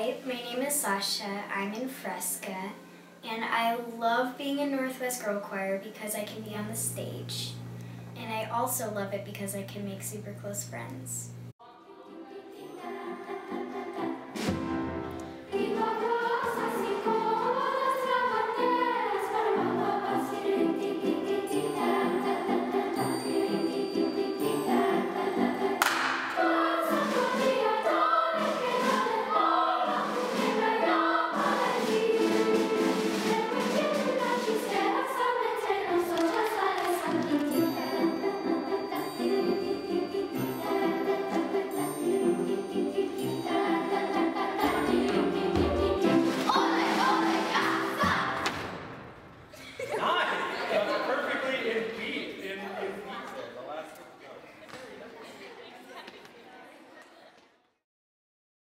Hi, my name is Sasha. I'm in Fresca, and I love being in Northwest Girlchoir because I can be on the stage. And I also love it because I can make super close friends.